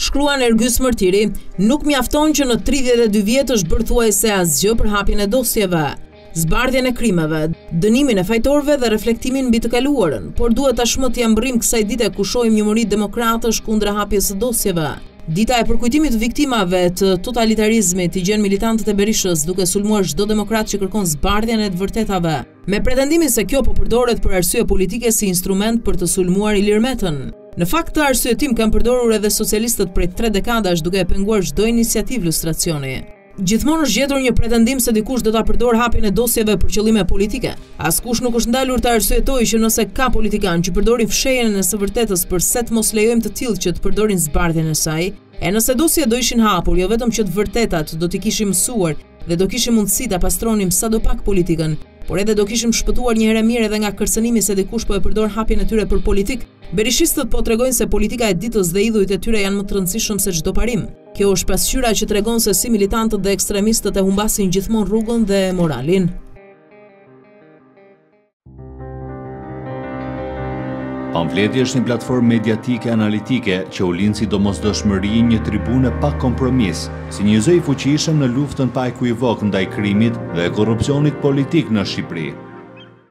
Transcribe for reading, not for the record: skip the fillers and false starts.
Shkruan Ergjys Mërtiri, nuk mjafton që në 32 vjet është bërë thuajse asgjë për hapjen e dosjeve, zbardhjen e krimeve, dënimin e fajtorëve dhe reflektimin mbi të kaluarën, por duhet tashmë të jam rrim kësaj dite ku shohim njëmëri demokratësh kundra hapjes së dosjeve. Dita e përkujtimit të viktimave të totalitarizmit i gjen militantët e Berishës duke sulmuar çdo demokrat që kërkon zbardhjen e të vërtetave, me pretendimin se kjo po përdoret për arsye politike si instrument për të sulmuar Ilir Metën. Në fakt të arsyetim kanë përdorur edhe socialistët prej 3 dekadash duke e penguar çdo iniciativë lustracioni. Gjithmonë është gjetur një pretendim se dikush do ta përdor hapjen e dosjeve për qëllime politike. Askush nuk është ndalur të arsyetojë që nëse ka politikan që përdorin fshehjen e së vërtetës përse të mos lejojmë të tillë që të përdorin zbardhjen e saj, e nëse dosjet do ishin hapur, jo vetëm që të vërtetat do t'i kishim mësuar dhe do kishim mundësi ta pastronim sadopak politikën, por edhe do kishim shpëtuar një herë mirë edhe nga kërcënimi se dikush po e përdor hapjen e tyre për politik. Berishistët po tregojnë se politika e ditës dhe idhujt e tyre janë më të rëndësishëm se çdo parim. Kjo është pasqyra që tregon se si militantët dhe ekstremistët e humbasin gjithmonë rrugën dhe moralin. Pamfleti është një platformë mediatike analitike që u lind si domosdoshmëri një tribune pa kompromis, si një zë i fuqishëm në luftën pa ekuivok ndaj krimit dhe korrupsionit politik në Shqipëri.